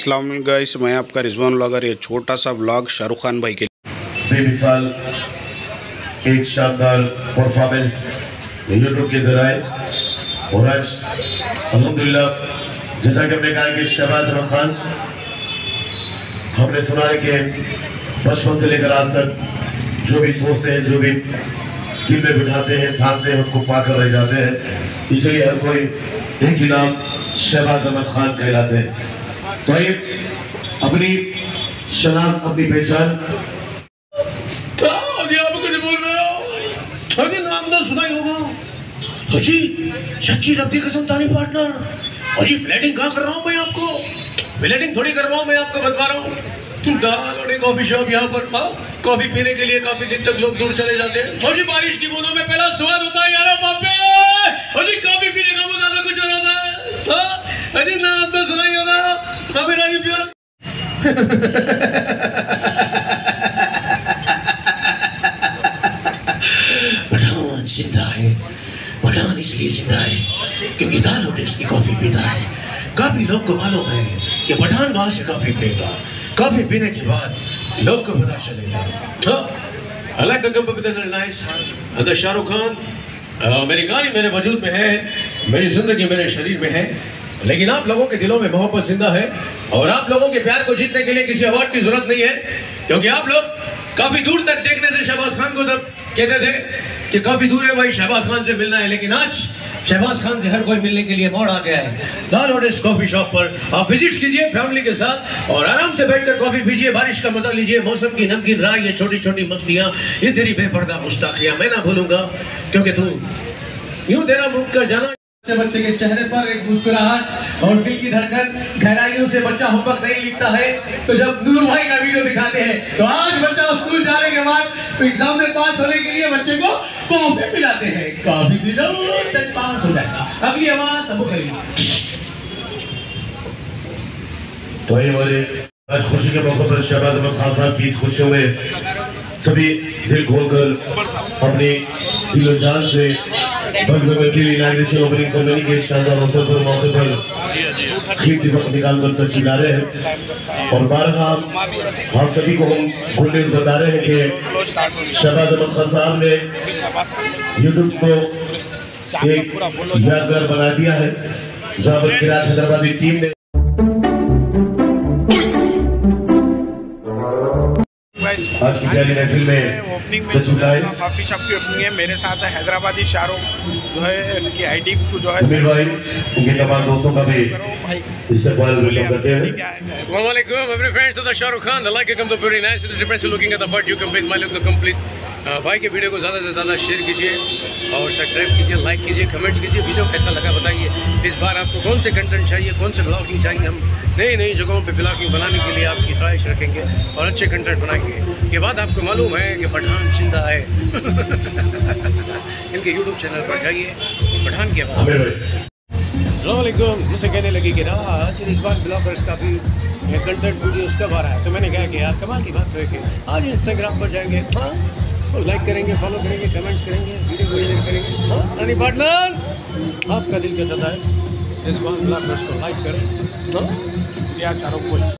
अस्सलाम वालेकुम गाइस, मैं आपका रिजवान व्लॉगर। ये छोटा सा व्लॉग शाहरुख खान भाई के बेमिसाल एक शानदार परफॉर्मेंस यूट्यूब के जराए और आज अल्हम्दुलिल्लाह जैसा कि हमने कहा कि शहबाज अहमद खान हमने सुना है कि बचपन से लेकर आज तक जो भी सोचते हैं, जो भी दिल में बिठाते हैं, थामते हैं, उसको पाकर रह जाते हैं। इसलिए हर कोई एक ही नाम शहबाज अहमद खान कहलाते हैं। तो ये अपनी शनाख्त, अपनी पहचान नाम तो सुना ही होगा। जी सच्ची रब्बी कसम ताली पार्टनर, अजी फ्लैटिंग कहाँ कर रहा हूँ मैं आपको, फ्लैटिंग थोड़ी कर रहा हूँ मैं, आपको बता रहा हूँ। दाल कॉफी शॉप यहाँ पर कॉफी पीने के लिए काफी दिन तक लोग दूर चले जाते हैं। और जी बारिश की बूंदों में पहला स्वाद होता है यार बापे। और जी कॉफी पीने का मजा कुछ और होता है। अजी नाम तो सुना ही होगा, अभी नहीं पिया। पठान जिंदा है, पठान इसलिए जिंदा है क्योंकि दाल और टेस्ट की कॉफी पीता है। काफी लोग को मालूम है कि पठान वहां से कॉफी पिएगा, कॉफी पीने के बाद लोग को पता चलेगा। I like the company that nice. The Shahrukh Khan मेरी गाड़ी मेरे वजूद में है, मेरी जिंदगी मेरे शरीर में है, लेकिन आप लोगों के दिलों में मोहब्बत जिंदा है। और आप लोगों के प्यार को जीतने के लिए किसी अवार्ड की जरूरत नहीं है, क्योंकि आप लोग काफी दूर तक देखने से शहबाज खान को तब कहते थे कि काफी दूर है भाई, शहबाज खान से मिलना है। लेकिन आज शहबाज खान से हर कोई मिलने के लिए मोड़ आ गया है। दाल और टेस्ट कॉफी शॉप पर आप विजिट कीजिए फैमिली के साथ और आराम से बैठकर कॉफी पीजिए, बारिश का मजा लीजिए, मौसम की नमकीन राह, ये छोटी छोटी मस्तियां, ये तेरी बेपर्दा गुस्ताखियां मैं ना भूलूंगा, क्योंकि तू यूं तेरा मुड़ कर जाना। बच्चे के चेहरे पर एक मुस्कुराहट और दिल की धड़कन, गहराइयों से बच्चा होमवर्क नहीं लिखता है तो जब नूर भाई का वीडियो दिखाते हैं तो आज बच्चा स्कूल जाने के बाद एग्जाम में पास होने के लिए बच्चे को कॉफी पिलाते हैं। कॉफी पी लो तक पास हो जाएगा। अगली आवाज सबको करिए। तो हमारे आज खुशी के मौके पर शहबाज अहमद खान साहब की खुशियों में सभी दिल खोलकर अपनी दिलो जान से इनॉग्रेशन ओपनिंग सेरेमनी के शानदार अवसर पर मौके पर खीर वक्त निकाल कर तशरीफ ला रहे हैं। और बारहा आप सभी को हम गुड न्यूज बता रहे हैं कि शहबाज अहमद खान साहब ने यूट्यूब को एक यादगार बना दिया है, जहाँ पर किरात हैदराबादी टीम ने आज की प्यारी महफिल में ओपनिंग में कॉफी शॉप की ओपनिंग है। मेरे साथ है हैदराबादी शाहरुख जो है, उनकी आईडी को जो है भाई, उनके तमाम दोस्तों का भी इससे वेलकम करते हैं। Assalamu alaikum every friends of the Shahrukh Khan. The like you come to very nice. The difference looking at the part you complete my look the complete. भाई के वीडियो को ज़्यादा से ज़्यादा शेयर कीजिए और सब्सक्राइब कीजिए, लाइक कीजिए, कमेंट्स कीजिए। वीडियो कैसा लगा बताइए। इस बार आपको कौन से कंटेंट चाहिए, कौन से ब्लॉगिंग चाहिए। हम नई नई जगहों पे ब्लॉगिंग बनाने के लिए आपकी ख्वाहिश रखेंगे और अच्छे कंटेंट बनाएंगे। ये बात आपको मालूम है कि पठान जिंदा है। इनके यूट्यूब चैनल पर जाइए, पठान के आवाज़। अस्सलामुअलैकुम। मुझसे कहने लगी कि आज रिजवान ब्लॉगर्स का भी कंटेंट वीडियोस कब आ रहा है, तो मैंने कहा कि यार कमाल की बात है कि आज इंस्टाग्राम पर जाएंगे, और लाइक करेंगे, फॉलो करेंगे, कमेंट्स करेंगे, वीडियो को शेयर करेंगे। रानी पार्टनर आपका दिल क्या चाहता है, रिजवान ब्लॉगर्स को लाइक करें, चारों को